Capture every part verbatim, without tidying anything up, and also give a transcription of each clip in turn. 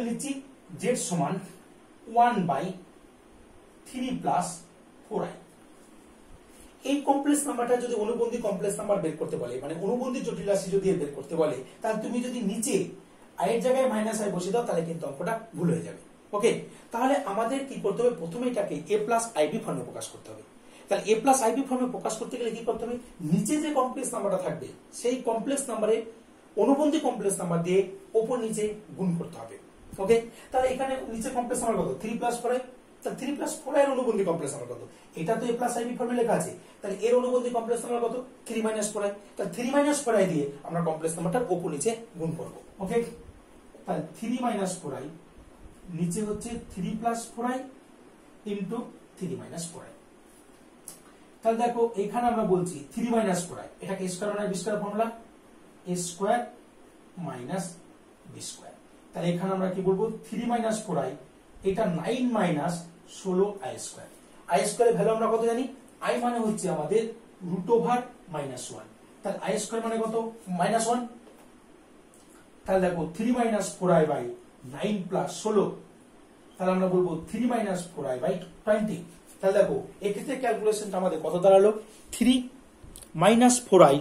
লিখছি জেড সমান one by three plus four I. এই কমপ্লেক্স নাম্বারটা যদি অনুবন্ধী কমপ্লেক্স নাম্বার বের করতে বলে, মানে অনুবন্ধী জটিল রাশি যদি বের করতে বলে, তাহলে তুমি যদি নিচে আই এর জায়গায় মাইনাস আই বসিয়ে দাও তাহলে কিন্তু অঙ্কটা ভুল হয়ে যাবে। ওকে, তাহলে আমাদের কি করতে হবে, প্রথমে এটাকে এ প্লাস আইবি ফর্মে প্রকাশ করতে হবে। তাহলে এ প্লাস আইবি ফর্মে প্রকাশ করতে গেলে কি করতে হবে, নিচে যে কমপ্লেক্স নাম্বারটা থাকবে সেই কমপ্লেক্স নাম্বারে অনুবন্ধী কমপ্লেক্স নাম্বার দিয়ে ওপর নিচে গুণ করতে হবে। ওকে, তাহলে এখানে নিচে কমপ্লেক্স নাম্বার কত, থ্রি প্লাস ফোর আই। তাহলে থ্রি প্লাস ফোর আই এর অনুবন্ধী কমপ্লেক্স নাম্বার কত, এটা তো এ প্লাস আইবি ফর্মে লেখা আছে। তাহলে এর অনুবন্ধী কমপ্লেক্স নাম্বার কত, থ্রি মাইনাস ফোর আই। তাহলে থ্রি মাইনাস ফোর আই দিয়ে আমরা কমপ্লেক্স নাম্বারটার ওপর নিচে গুণ করবো। ওকে, তাহলে থ্রি মাইনাস ফোর আই নিচে হচ্ছে three plus four I into three minus four I. তাহলে দেখো এখানে আমরা বলছি থ্রি মাইনাস ফোর আই, এটাকে স্কোয়ার মানে B square formula, A square minus B square. তাহলে এখানে আমরা কি বলবো, থ্রি মাইনাস ফোর আই, এটা নাইন মাইনাস ষোলো আই স্কোয়ার। আই স্কোয়ারের ভ্যালু আমরা কত জানি, আই মানে হচ্ছে আমাদের রুট ওভার মাইনাস ওয়ান। তাহলে আই স্কোয়ার মানে কত, মাইনাস ওয়ান। তাহলে দেখো three minus four I by nine plus ষোলো, তাহলে আমরা বলবো three minus four I by twenty. তাহলে দেখো এক্ষেত্রে ক্যালকুলেশনটা আমাদের কত দাঁড়ালো, three minus four I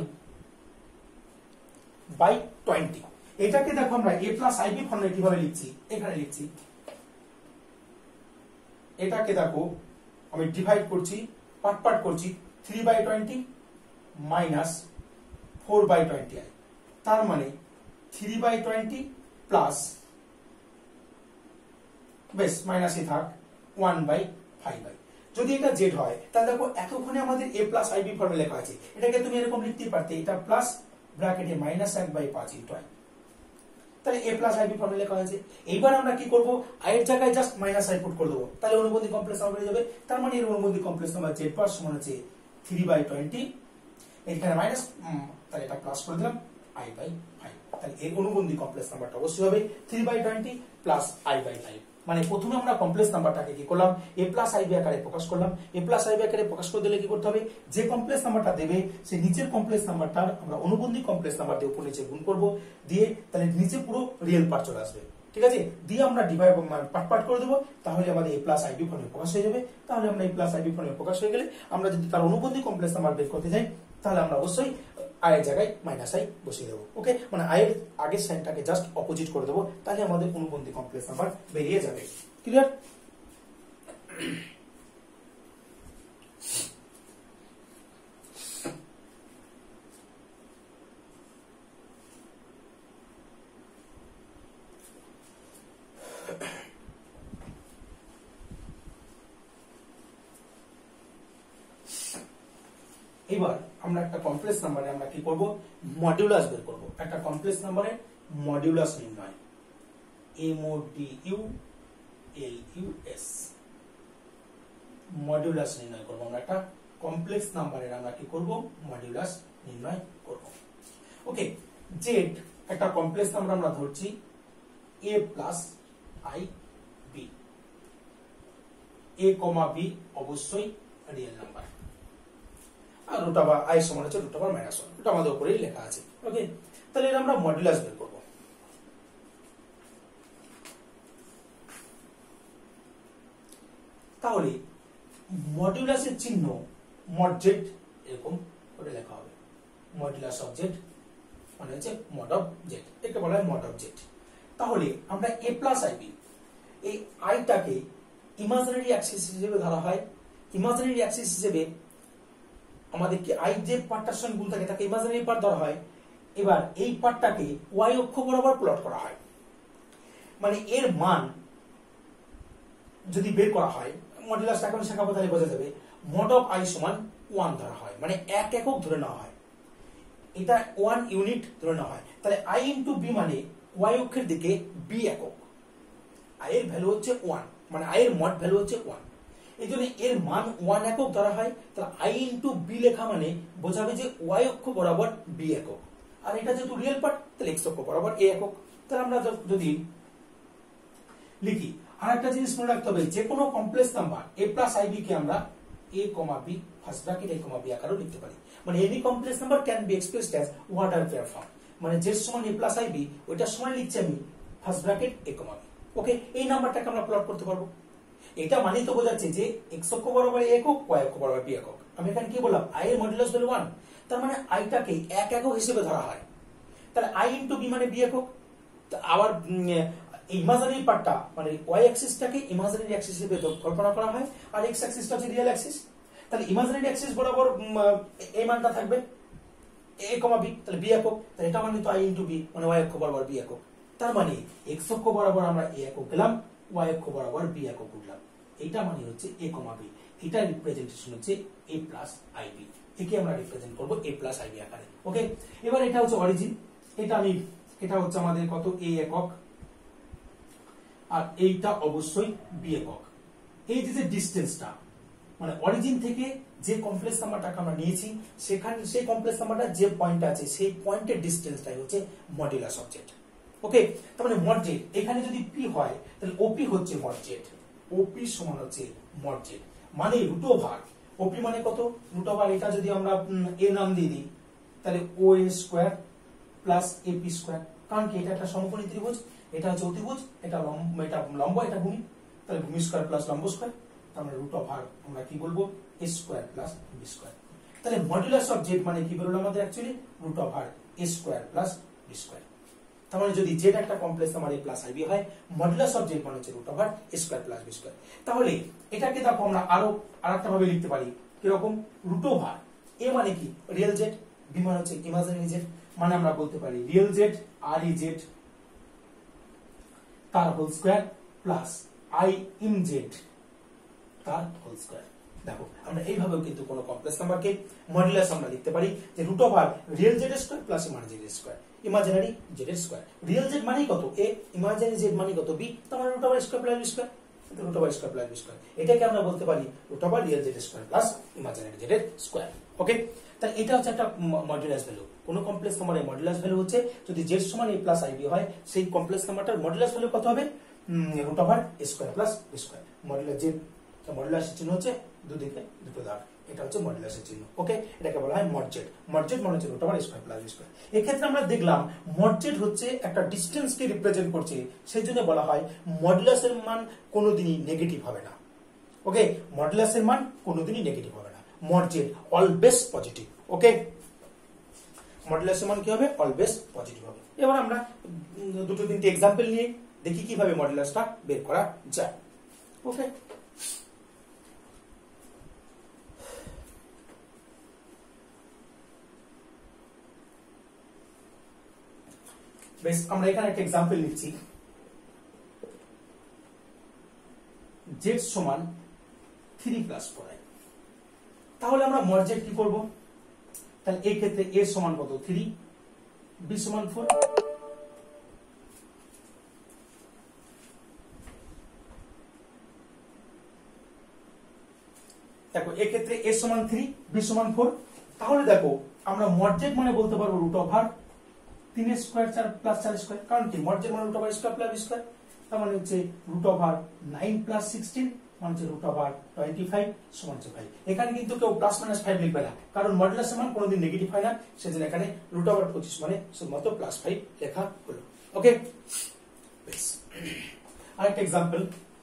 by twenty. এটাকে দেখো আমরা এ প্লাস আইবি ফর্মে কিভাবে লিখছি, এখানে লিখছি, এটাকে দেখো আমি ডিভাইড করছি, পার্ট পার্ট করছি, three by twenty minus four by twenty I. তার মানে থ্রি বাই টোয়েন্টি প্লাস, বেশ মাইনাসই থাক, ওয়ান বাই ফাইভ আই। যদি এটা জেড হয় তাহলে দেখো এতক্ষণে আমাদের এ প্লাস আইবি ফর্মে লেখা আছে, এটাকে তুমি এরকম লিখতে পারতে, এটা প্লাস ব্র্যাকেটে মাইনাস এক বাই পাঁচ ইন্টু আই। তাহলে এ প্লাস আইবি ফর্মে লেখা হয়েছে। এইবার আমরা কি করবো, আই এর জায়গায় জাস্ট মাইনাস আই পুট করে দেবো, তাহলে অনুবন্ধী কমপ্লেক্স নাম্বার হয়ে যাবে। তার মানে এর অনুবন্ধী কমপ্লেক্স নাম্বার জেড পার সমান হচ্ছে থ্রি বাই টোয়েন্টি, এখানে মাইনাস, তাহলে এটা প্লাস করে দিলাম আই বাই ফাইভ। তাহলে এর অনুবন্ধী কমপ্লেক্স নাম্বারটা অবশ্যই হবে three by twenty plus I by five. মানে প্রথমে আমরা কমপ্লেক্স নাম্বারটাকে কি করলাম, এ প্লাস আইবি আকারে প্রকাশ করলাম। এ প্লাস আইবি আকারে প্রকাশ করে দিলে কি করতে হবে, যে কমপ্লেক্স নাম্বারটা দেবে সেই নিচের কমপ্লেক্স নাম্বারটার আমরা অনুবন্ধী কমপ্লেক্স নাম্বার দিয়ে উপর নিচে গুণ করব, দিয়ে তাহলে নিচে পুরো রিয়েল পার্ট চলে আসবে। ঠিক আছে, দিয়ে আমরা ডিভাইড পার্ট পার্ট করে দেবো, তাহলে আমাদের এ প্লাস আইবি ফর্মে প্রকাশ হয়ে যাবে। তাহলে আমরা এ প্লাস আইবি ফর্মে প্রকাশ হয়ে গেলে আমরা যদি তার অনুবন্ধী কমপ্লেক্স নাম্বার বের করতে যাই, তাহলে আমরা অবশ্যই আয়ের জায়গায় মাইনাস আই বসিয়ে দেবো। ওকে, মানে আয়ের আগের সাইনটাকে জাস্ট অপোজিট করে দেবো, তাহলে আমাদের অনুবন্ধী কমপ্লেক্স নাম্বার বেরিয়ে যাবে। ক্লিয়ার? এবার আমরা একটা কমপ্লেক্স নাম্বারে আমরা কি করব, মডিউলাস বের করব। একটা কমপ্লেক্স নাম্বারে মডিউলাস নির্ণয়, M O D U L U S, modulus নির্ণয় করব। আমরা একটা কমপ্লেক্স নাম্বারের আমরা কি করব, মডিউলাস নির্ণয় করব। ওকে, জেড একটা কমপ্লেক্স নাম্বার আমরা ধরছি A plus I B, A comma B অবশ্যই রিয়েল নাম্বার, আর রুট ওভার আই সমান হচ্ছে রুট ওভার মাইনাস ওয়ান, এটা আমাদের উপরেই লেখা আছে। ওকে, তাহলে এটা আমরা মডুলাস বের করব। তাহলে মডুলাসের চিহ্ন মড জেড এরকম করে লেখা হবে, মডুলাস অফ জেড মানে হচ্ছে মড অফ জেড, একে বলা হয় মড অফ জেড। তাহলে আমরা এ প্লাস আইবি, এই আইটাকে ইমাজিনারি অ্যাক্সিস হিসেবে ধরা হয়। ইমাজিনারি অ্যাক্সিস হিসেবে আমাদের কি আই যে পার্টটার সঙ্গে গুণ থাকে তাকে ইমাজিনারি পার্ট ধরা হয়। এবার এই পার্টটাকে ওয়াই অক্ষ বরাবর প্লট করা হয়, মানে এর মান যদি বের করা হয়, মডুলাসটা এখন শেখাবো তাহলে বোঝা যাবে, মড অফ আই সমান ওয়ান ধরা হয়, মানে এক একক ধরে নেওয়া হয়, এটা ওয়ান ইউনিট ধরে নেওয়া হয়। তাহলে আই ইন্টু বি মানে ওয়াই অক্ষের দিকে বি একক, আই এর ভ্যালু হচ্ছে ওয়ান, মানে আই এর মড ভ্যালু হচ্ছে ওয়ান, এই জন্য এর মান ওয়ান একক ধরা হয়। তাহলে আই ইন্টু বি লেখা মানে বোঝাবে যে ওয়াই অক্ষ বরাবর বি একক, আর এটা যেহেতু রিয়েল পার্ট তাহলে এক্স অক্ষ বরাবর এ একক। তাহলে আমরা যদি লিখি, আর একটা জিনিস মনে রাখতে হবে, যে কোনো complex number A plus I B কে আমরা A comma B first bracket A comma B আকারেও লিখতে পারি, মানে any complex number can be expressed as ordered pair form, মানে যে সমান এ প্লাস আইবি ওইটার সমান লিখছি আমি first bracket A comma B. Okay, এই নাম্বারটাকে আমরা প্লট করতে পারবো। এটা মানে তো বোঝাচ্ছে যে এক্স অক্ষ বরাবর একক, ওয়াই অক্ষ বরাবর বি একক। আমি এখানে কি বললাম, আই এর মডুলাস ভ্যালু ওয়ান, তার মানে আইটাকে এক একক হিসেবে ধরা হয়। তাহলে আই ইন্টু বি মানে বি একক। আবার ইমাজিনারি পার্টটা মানে ওয়াই অ্যাক্সিসটাকে ইমাজিনারি অ্যাক্সিস হিসেবে কল্পনা করা হয়, আর এক্স অ্যাক্সিসটা হচ্ছে রিয়েল অ্যাক্সিস। তাহলে ইমাজিনারি অ্যাক্সিস বরাবর এই মানটা থাকবে এ কমা বি, তাহলে বি একক। তাহলে এটা মানে তো আই ইন্টু বি মানে ওয়াই অক্ষ বরাবর বি একক। তার মানে এক্স অক্ষ বরাবর আমরা এ একক পেলাম, ওয়াই অক্ষ বরাবর বি একক উঠলাম। এটা মানে হচ্ছে এ কমা বি। এটা রিপ্রেজেন্টেশন হচ্ছে এ প্লাস আই বি। একে আমরা রিপ্রেজেন্ট করবো এ প্লাস আই বি আকারে। ওকে, এবার এটা হচ্ছে অরিজিন। এটা আমি এটা হচ্ছে আমাদের কত এ একক, আর এইটা অবশ্যই বি একক। এই যে ডিস্টেন্সটা মানে অরিজিন থেকে যে কমপ্লেক্স নাম্বারটাকে আমরা নিয়েছি সেখানে সেই কমপ্লেক্স নাম্বারটা যে পয়েন্ট আছে সেই পয়েন্টের ডিস্টেন্সটাই হচ্ছে মডুলাস অফ জেড। ওকে, তার মানে মড জেড এখানে যদি পি হয় তাহলে ওপি হচ্ছে মড জেড। ওপি সমান হচ্ছে মড জেড মানে রুট ওভার ওপি মানে কত, রুট ওভার এটা যদি আমরা এ নাম দিয়ে দিই তাহলে O A square plus AP square. কারণ কি এটা একটা সমকোণী ত্রিভুজ, এটা হচ্ছে অতিভুজ, এটা লম্ব, এটা লম্ব, এটা ভূমি, তাহলে ভূমি স্কোয়ার প্লাস লম্ব স্কোয়ার, তার মানে রুট ওভার আমরা কি বলবো A square plus B square. তাহলে মডুলাস অফ জেড মানে কি বেরোলো আমাদের actually root over A square plus B square. তার মানে যদি জেড একটা complex number A plus I B হয়, মডুলাস অফ জেড মানে হচ্ছে root over A square plus B square. তাহলে এটাকে দেখো আমরা আরো আরেকটা ভাবে লিখতে পারি, কিরকম, রুট ওভার এ মানে কি রিয়েল জেড, বি মানে হচ্ছে ইমাজিনারি জেড, মানে আমরা বলতে পারি রিয়েল জেড আর ই জেড তার হোল স্কোয়ার প্লাস আই ইন জেড তার হোল স্কোয়ার। দেখো আমরা এইভাবেও কিন্তু কোনো কমপ্লেক্স নাম্বারকে মডুলাস আমরা লিখতে পারি যে root over real Z square plus imaginary Z square, imaginary Z square. Real Z মানে কত এ, ইমাজিনারি জেড মানে কত বি, তার মানে root over square plus B square, root over square plus B square. এটাকে আমরা বলতে পারি root over real Z square plus imaginary Z square. Okay, তাহলে এটা হচ্ছে একটা মডুলাস ভ্যালু। কোন কমপ্লেক্স নাম্বারের মডুলাস ভ্যালু হচ্ছে যদি জেড সমান এ প্লাস আইবি হয় সেই কমপ্লেক্স নাম্বারটার মডুলাস ভ্যালু কত হবে, root over A square plus B square. Modulus Z, মডুলাসের চিহ্ন হচ্ছে দুদিকে দুটো দাগ, এটা হচ্ছে মডুলাসের চিহ্ন। ওকে, এটাকে বলা হয় মড জেড। মড জেড মানে হচ্ছে root over A square plus B square. এই ক্ষেত্রে আমরা দেখলাম মড জেড হচ্ছে একটা ডিসটেন্সকে রিপ্রেজেন্ট করছে, সেই জন্য বলা হয় মডুলাসের মান কোনোদিনই নেগেটিভ হবে না। ওকে, মডুলাসের মান কোনোদিনই নেগেটিভ হবে না, mod Z always positive. Okay, মডুলাসের মান কি হবে, অলওয়েজ পজিটিভ হবে। এবার আমরা দুটো তিনটে এক্সাম্পল নিয়ে দেখি কিভাবে মডুলাসটা বের করা যায়। ওকে, বেশ আমরা এখানে একটা এক্সাম্পল নিচ্ছি, জেড সমান থ্রি প্লাস ফোর আই। তাহলে আমরা মড জেড কি করবো, তাহলে এই ক্ষেত্রে এ সমান কত থ্রি, বি সমান ফোর। দেখো এক্ষেত্রে এ সমান থ্রি, বি সমান ফোর। তাহলে দেখো আমরা মড জেড মানে বলতে পারবো রুট ওভার তিন স্কোয়ার চার প্লাস চার স্কোয়ার। কারণ কি মড জেড মানে root over square plus square, তার মানে হচ্ছে root over nine plus sixteen মানে হচ্ছে রুট ওভার টোয়েন্টি ফাইভ সমান হচ্ছে ফাইভ। এখানে কিন্তু কেউ প্লাস মাইনাস ফাইভ লিখবে না, কারণ মডুলাসের মান কোনোদিন নেগেটিভ হয় না, সেজন্য এখানে রুট ওভার পঁচিশ মানে শুধুমাত্র প্লাস ফাইভ লেখা হলো। ওকে, বেশ আরেকটা এক্সাম্পল,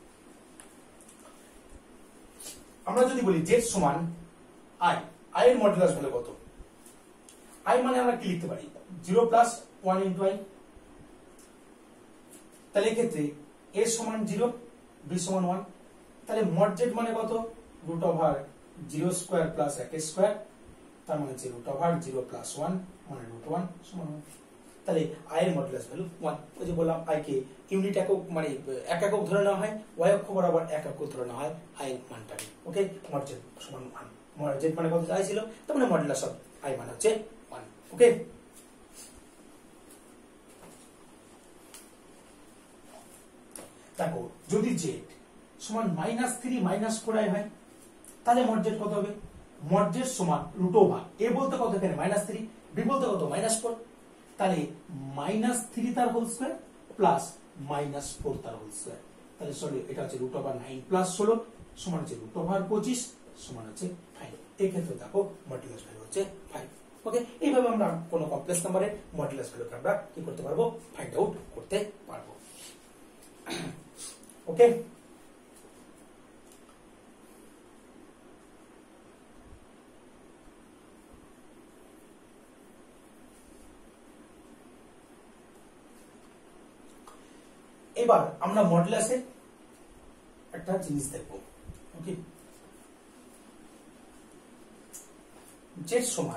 আমরা যদি বলি জেড সমান আই, আই এর মডুলাস ভ্যালু কত, আই মানে আমরা কি লিখতে পারি zero plus one into I. তাহলে এক্ষেত্রে এ সমান জিরো, বি সমান ওয়ান। তাহলে মড জেড মানে কত, root over zero square plus এক স্কোয়ার, তার মানে হচ্ছে root over zero plus one মানে রুট ওয়ান সমান ওয়ান। তাহলে আই এর মডুলাস ভ্যালু ওয়ান। ওই যে বললাম আই কে ইউনিট একক মানে এক একক ধরে নেওয়া হয়, ওয়াই অক্ষ বরাবর এক একক ধরে নেওয়া হয় আই এর মানটাকে। ওকে, মড জেড সমান ওয়ান, মড জেড মানে কত আই ছিল, তার মানে মডুলাস অফ আই মানে হচ্ছে ওয়ান। ওকে, দেখো যদি জেড সমান minus three minus four I হয় তাহলে মড জেড কত হবে, মড জেড সমান রুট ওভার এ বলতে কত এখানে মাইনাস থ্রি, বি বলতে কত মাইনাস ফোর, তাহলে মাইনাস থ্রি তার whole square plus minus four তার হোল স্কোয়ার। তাহলে সরি এটা হচ্ছে রুট ওভার নাইন প্লাস ষোলো সমান হচ্ছে রুট ওভার পঁচিশ সমান হচ্ছে ফাইভ। এই ক্ষেত্রে দেখো মডুলাস ভ্যালু হচ্ছে ফাইভ। ওকে, এইভাবে আমরা কোনো কমপ্লেক্স নাম্বারের মডুলাস ভ্যালুকে আমরা কি করতে পারবো, ফাইন্ড আউট করতে পারবো। ওকে, এবার আমরা মডুলাসের একটা জিনিস দেখব। ওকে, জেড সমান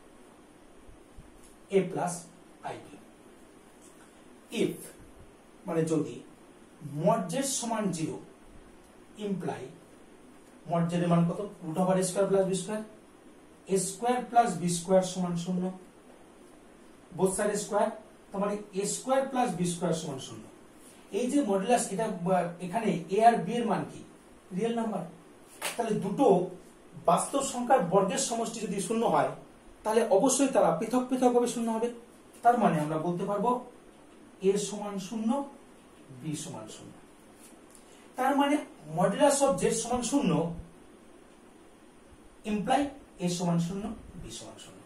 এ প্লাস আইবি ইফ মানে যদি মড জেড সমান জিরো ইমপ্লাই মড জেড এর মান কত, root over A square plus B square, A square plus B square সমান শূন্য, বোথ সাইড স্কয়ার, তার মানে A square plus B square সমান শূন্য। এই যে মডুলাস, এটা এখানে এ আর বি এর মান কি, রিয়েল নাম্বার, তাহলে দুটো বাস্তব সংখ্যার বর্গের সমষ্টি যদি শূন্য হয় তাহলে অবশ্যই তারা পৃথক পৃথক ভাবে শূন্য হবে। তার মানে আমরা বলতে পারবো এ সমান শূন্য, বি সমান শূন্য। তার মানে মডুলাস অফ জেড সমান শূন্য ইমপ্লাই এ সমান শূন্য, বি সমান শূন্য।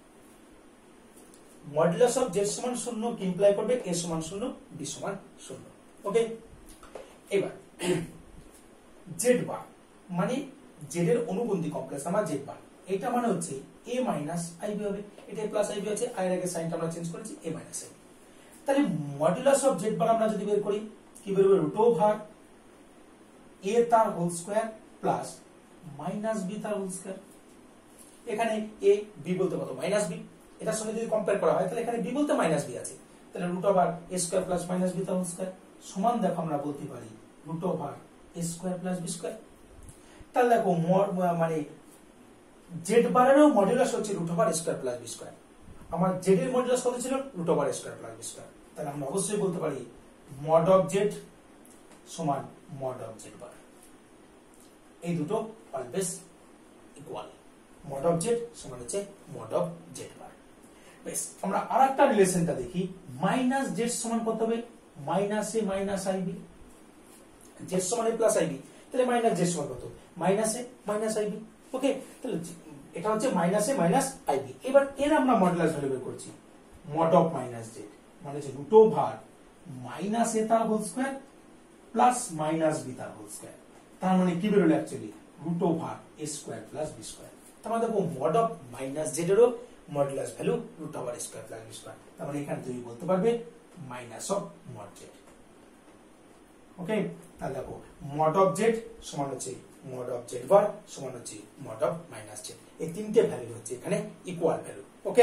মডুলাস অফ জেড সমান শূন্য কি ইমপ্লাই করবে, এ সমান শূন্য, বি সমান শূন্য। ওকে, এবার জেড বার মানে জেড এর অনুবন্ধী কমপ্লেক্স নাম্বার জেড বার, এটা মানে হচ্ছে এ মাইনাস আইবি হবে, এটা প্লাস আইবি আছে, আই এর আগে সাইনটা আমরা চেঞ্জ করেছি এ মাইনাস আইবি। তাহলে মডুলাস অফ জেড বার আমরা যদি বের করি কি বের হবে, রুট ওভার এ তার whole square plus minus B তার হোল স্কয়ার। এখানে এ বি বলতে কত, মাইনাস বি, এটার সঙ্গে যদি কম্পেয়ার করা হয় তাহলে এখানে বি বলতে মাইনাস বি আছে, তাহলে root over A square plus minus B তার হোল স্কয়ার সমান দেখো আমরা বলতে পারি root over A square plus B square. তাহলে দেখো মানে জেড বারেরও মডুলাস হচ্ছে root over square plus B square, আমার জেড এর মডুলাস কত ছিল, root over square plus B square. তাহলে আমরা অবশ্যই বলতে পারি মড অফ জেড সমান মড অফ জেড বার, এই দুটো always equal, mod of Z সমান হচ্ছে মড অফ জেড বার। বেশ, আমরা আরেকটা রিলেশনটা দেখি, মাইনাস জেড সমান কত হবে, minus A minus I B, Z সমান এ প্লাস আইবি, তাহলে মাইনাস জেড সমান কত, minus A minus I B. Okay, তাহলে এটা হচ্ছে মাইনাস এ মাইনাস আইবি। এবার এর আমরা মডুলাস ভ্যালু বের করছি, মড অফ মাইনাস জেড মানে হচ্ছে রুট ওভার মাইনাস এ তার whole square plus minus B তার হোল স্কয়ার। তার মানে কি বেরোলো actually root over A square plus B square. তার মানে দেখো মড অফ মাইনাস জেড এরও modulus value root over A square plus B square. তার মানে এখানে তুমি বলতে পারবে minus of mod Z. Okay, তাহলে দেখো মড অফ জেড সমান হচ্ছে মড অফ জেড বার সমান হচ্ছে মড অফ মাইনাস জেড, এই তিনটে ভ্যালু হচ্ছে এখানে ইকুয়াল ভ্যালু। ওকে,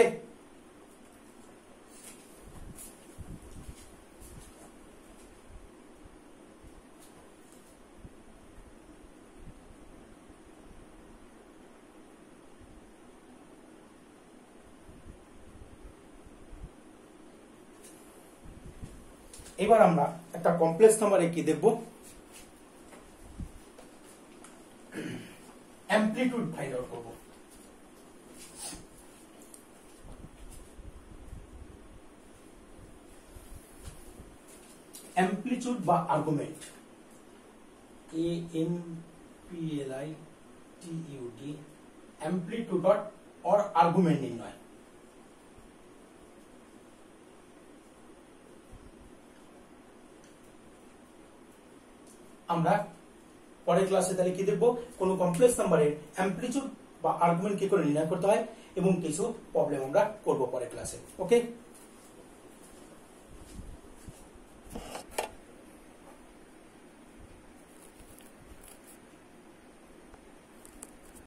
এবার আমরা একটা কমপ্লেক্স নাম্বার কি দেখব, অ্যামপ্লিটিউড ফাইন্ড আউট করব। অ্যামপ্লিটিউড বা argument, A M P L I T U D, amplitude or argument নির্ণয়। আমরা পরের ক্লাসে তাহলে কি দেখবো, কোন কমপ্লেক্স নাম্বারের অ্যামপ্লিটিউড বা আর্গুমেন্ট কি করে নির্ণয় করতে হয় এবং কিছু প্রবলেম আমরা করব পরের ক্লাসে। ওকে।